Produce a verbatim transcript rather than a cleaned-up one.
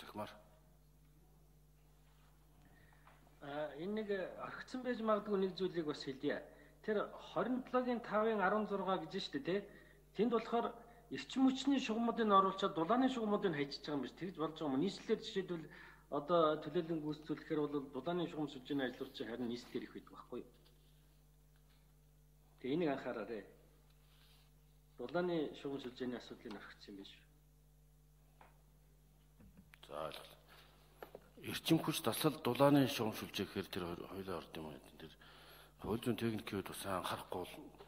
захимаар. А энэ нэг орхицсан байж магадгүй нэг зүйлийг бас хэлье. Тэр двадцать seven-ийн five-ын sixteen гэж шүү дээ, тий? Тэнд болохоор эрчим хүчний шугамуудыг оруулчаад дулааны шугамуудыг хайчиж байгаа юм биш. Тэгж болж байгаа юм. Нийслэлээр жишээлбэл одоо төлөөлөн гүйцэтгүүлэхээр бол дулааны шугам сүлжээний ажлууч харин нийслэлээр их байдаг байхгүй юу? Тэгээ энийг анхаараарай. Дулааны шугам сүлжээний асуудлыг орхицсан юм биш. За ойлголоо. Эрчим хүч таслал дулааны шугам сүлжээ гэхээр тэр хоёулаа орд юм уу? Тэр хууль зүйн техникийн хувьд бас анхаарахгүй